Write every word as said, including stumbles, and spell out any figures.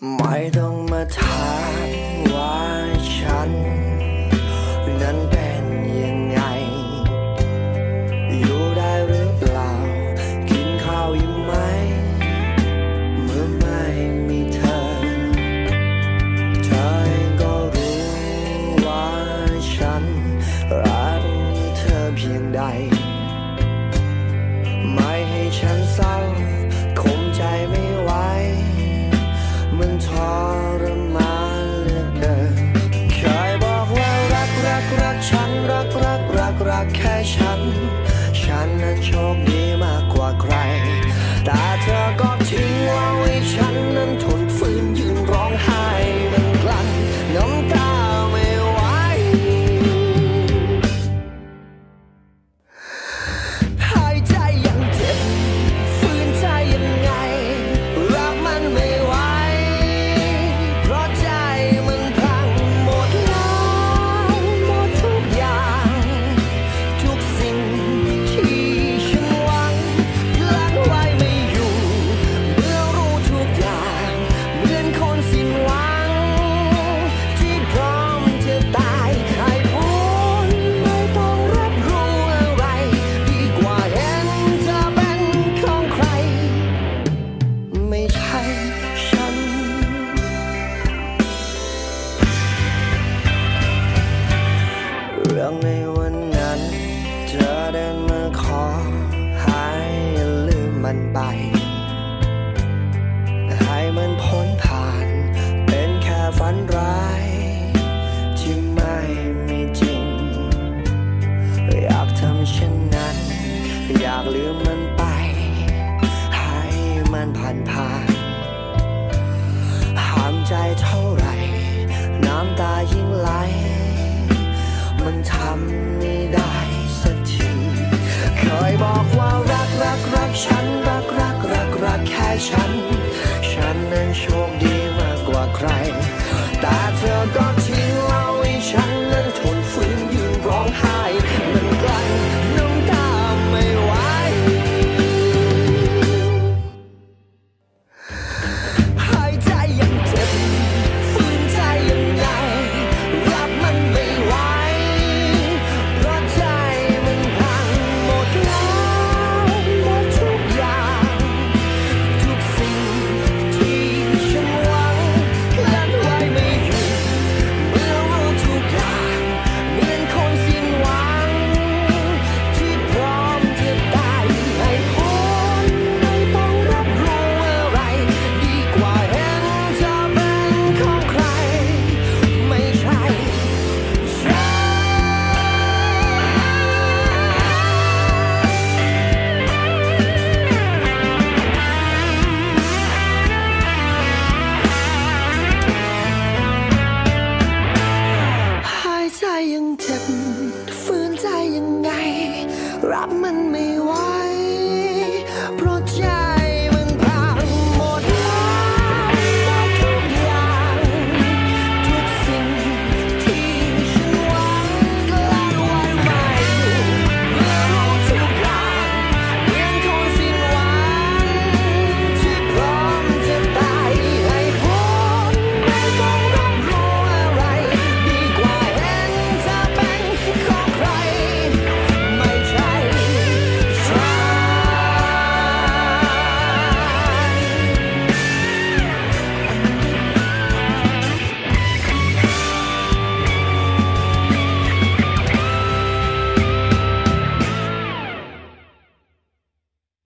ไม่ต้องมาถามว่าฉันนั้นเป็นยังไงอยู่ได้หรือเปล่ากินข้าวอยู่ไหมเมื่อไม่มีเธอเธอเองก็รู้ว่าฉันรักเธอเพียงใดไม่ให้ฉันเศร้าคงใจไม่ไหวมันทรมานเหลือเกินเคยบอกว่ารักรักรักฉันรักรักรักรักแค่ฉันฉันนั้นโชคดีมากกว่าใครแต่เธอก็ทิ้งเราให้ฉันนั้นทนฝืนยืนร้องไห้มันกลั้นน้ำตาไม่ไหวหายใจยังเจ็บฝืนใจยังไงรักมันไม่ไหวเพราะใจมันพังหมดแล้วหมดทุกอย่างทุกสิ่งที่ฉันหวังลังไว้ไม่อยู่เมื่อรู้ทุกอย่างเหมือนคนสิ้นหวังที่พร้อมจะตายให้พ้นไม่ต้องรับรู้อะไรดีกว่าเห็นเธอเป็นของใครไม่ใช่ฉันเรื่องในวันนั้นเธอเดินมาขอให้ลืมมันไปให้มันพ้นผ่านเป็นแค่ฝันร้ายที่ไม่มีจริงอยากทำเช่นนั้นอยากลืมมันไปให้มันผ่านผ่านห้ามใจเท่าไหร่น้ำตายิ่งไหลมันทำไม่ได้สักทีเคยบอกว่ารักรักรักฉันรักรักรักรักแค่ฉันฉันนั้นโชคดีมากกว่าใครแต่เธอก็